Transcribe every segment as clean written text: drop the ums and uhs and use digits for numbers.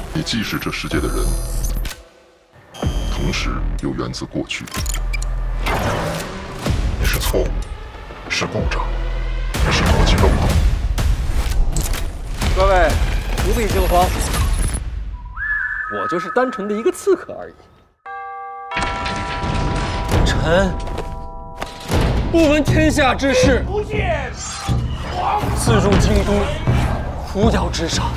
你既是这世界的人，同时又源自过去。你是错误，是故障，也是逻辑漏洞。 各位不必惊慌，我就是单纯的一个刺客而已。臣不闻天下之事，自入京都，扶摇直上。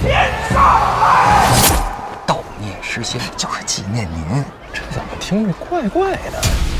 悼念诗仙就是纪念您， 这怎么听着怪怪的？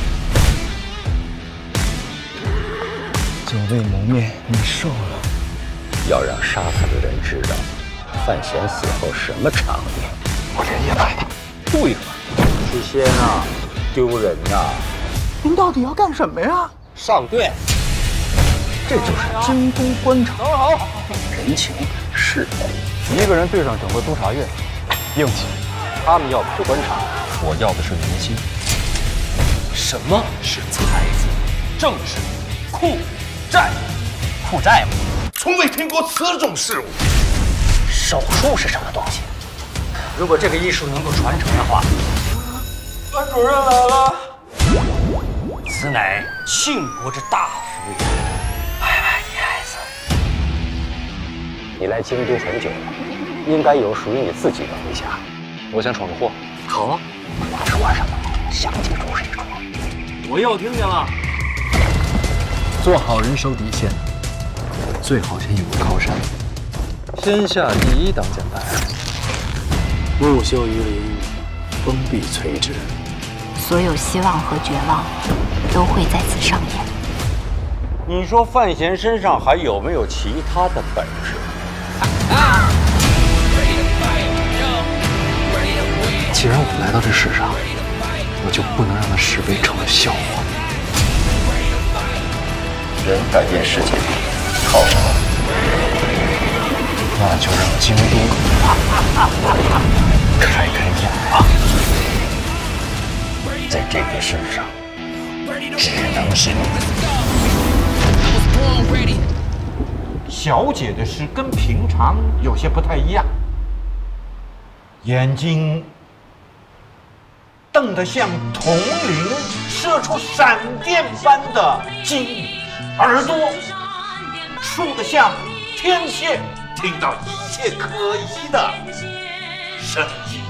久未谋面，你瘦了。 要让杀他的人知道范闲死后什么场面， 我连夜派他。 对了，诗仙啊，丢人呐！ 您到底要干什么呀？ 上殿。这就是京都官场，人情世故。 一个人对上整个督察院，硬气。 他们要的是官场，我要的是民心。 什么是财富、政治、库债？ 负债吗？ 从未听过此种事物。 手术是什么东西？如果这个艺术能够传承的话， 班主任来了。 此乃庆国之大福也。你孩子， 你来京都很久了，应该有属于你自己的麾下。 我想闯个祸。 好啊，说什么？想清楚谁说？ 我又听见了。 做好人守底线，最好先有个靠山。天下第一挡箭牌，木秀于林，风必摧之。 所有希望和绝望都会在此上演。 你说范闲身上还有没有其他的本事？ 既然我来到这世上，我就不能让那是非成了笑话。 人改变世界靠什么？ 那就让京都开开眼吧。 在这个世上，只能是你。 小姐的诗跟平常有些不太一样，眼睛瞪得像铜铃射出闪电般的金鱼，耳朵竖得像天线听到一切可疑的声音。